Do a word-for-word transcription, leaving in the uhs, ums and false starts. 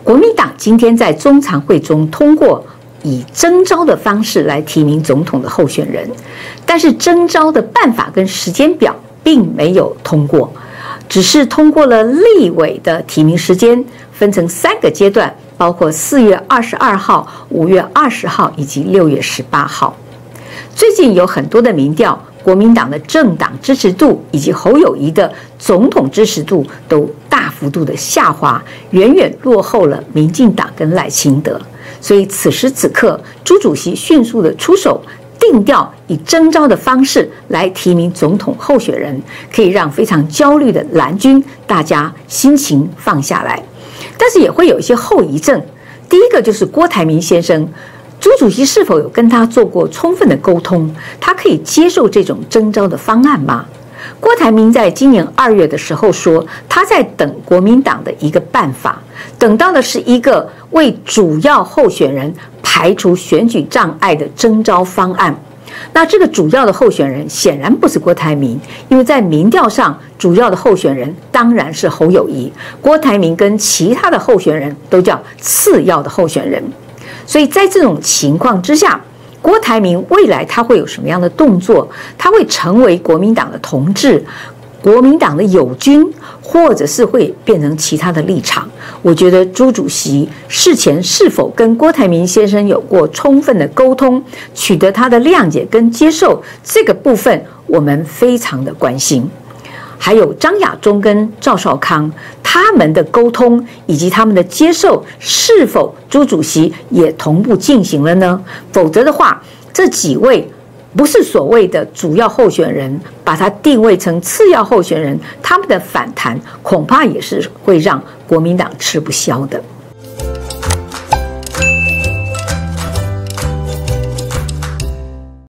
国民党今天在中常会中通过以征召的方式来提名总统的候选人，但是征召的办法跟时间表并没有通过，只是通过了立委的提名时间，分成三个阶段，包括四月二十二号、五月二十号以及六月十八号。最近有很多的民调，国民党的政党支持度以及侯友宜的总统支持度都大幅度的下滑，远远落后了民进党跟赖清德。所以此时此刻，朱主席迅速的出手，定调以征召的方式来提名总统候选人，可以让非常焦虑的蓝军大家心情放下来。但是也会有一些后遗症。第一个就是郭台铭先生，朱主席是否有跟他做过充分的沟通？他可以接受这种征召的方案吗？郭台铭在今年二月的时候说，他在等国民党的一个办法，等到的是一个为主要候选人排除选举障碍的征召方案。那这个主要的候选人显然不是郭台铭，因为在民调上，主要的候选人当然是侯友宜，郭台铭跟其他的候选人都叫次要的候选人。所以在这种情况之下，郭台铭未来他会有什么样的动作？他会成为国民党的同志、国民党的友军，或者是会变成其他的立场？我觉得朱主席事前是否跟郭台铭先生有过充分的沟通，取得他的谅解跟接受，这个部分我们非常的关心。还有张亚中跟赵少康他们的沟通以及他们的接受，是否朱主席也同步进行了呢？否则的话，这几位不是所谓的主要候选人，把它定位成次要候选人，他们的反弹恐怕也是会让国民党吃不消的。